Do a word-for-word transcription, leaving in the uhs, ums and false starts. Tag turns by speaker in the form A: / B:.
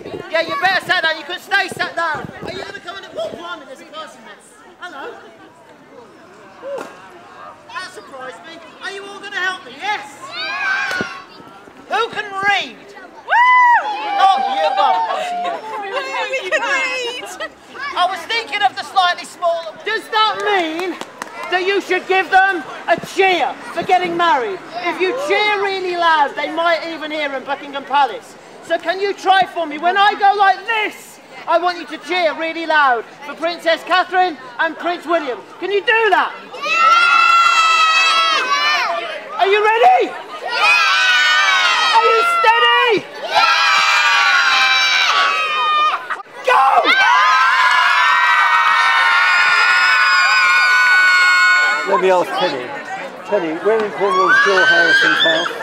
A: Yeah, you better sit down. You could stay sat down. Are you going to come in? Oh, blimey, there's a person there. Hello. Ooh, that surprised me. Are you all going to help me? Yes? Yeah. Who can read? Woo! Not you, Bob.
B: We can read.
A: I was thinking of the slightly smaller. Does that mean that you should give them a cheer for getting married? If you cheer really loud, they might even hear in Buckingham Palace. So can you try for me? When I go like this, I want you to cheer really loud for Princess Catherine and Prince William. Can you do that? Yeah! Are you ready? Yeah! Are you steady? Yeah! Go!
C: Let me ask Penny. Penny, where in Cornwall is Joe Harrison's house?